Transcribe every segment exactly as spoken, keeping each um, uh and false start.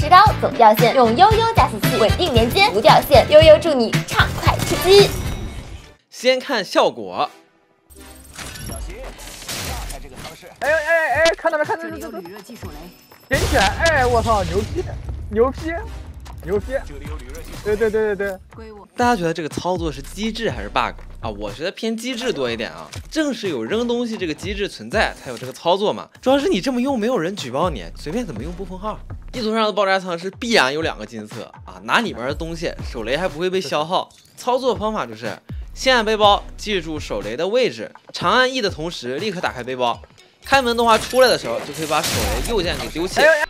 石膏走掉线，用悠悠加速器稳定连接，无掉线，悠悠助你畅快吃鸡。 先看效果。 小心，炸开这个舱室！ 哎哎哎，看到没？看到没？ 这里有铝热技术雷， 点起来！哎，我操，牛批，牛批，牛批！ 这里有铝热技术。 对对对对对。 归我。 大家觉得这个操作是机智还是 bug 啊？我觉得偏机智多一点啊。正是有扔东西这个机制存在，才有这个操作嘛。主要是你这么用，没有人举报你，随便怎么用不封号。地图上的爆炸舱是必然有两个金色啊，拿里边的东西，手雷还不会被消耗。操作方法就是。先按背包，记住手雷的位置，长按 E 的同时立刻打开背包，开门的话出来的时候就可以把手雷右键给丢弃。 哎呦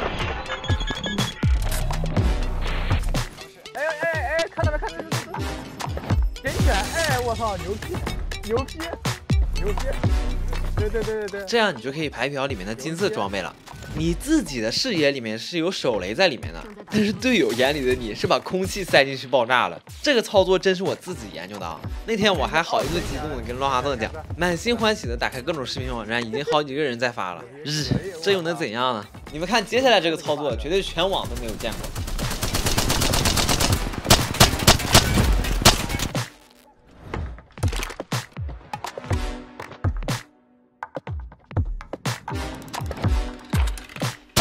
哎哎哎，看到没？看到没？点起来！哎，我操，牛批，牛批，牛批！对对对对对， 这样你就可以排瓢里面的金色装备了。你自己的视野里面是有手雷在里面的，但是队友眼里的你是把空气塞进去爆炸了。这个操作真是我自己研究的啊！那天我还好一个激动的跟乱花洞讲，满心欢喜的打开各种视频网站，已经好几个人在发了。日，这又能怎样呢？你们看接下来这个操作，绝对全网都没有见过。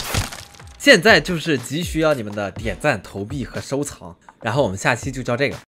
现在就是急需要你们的点赞、投币和收藏，然后我们下期就教这个。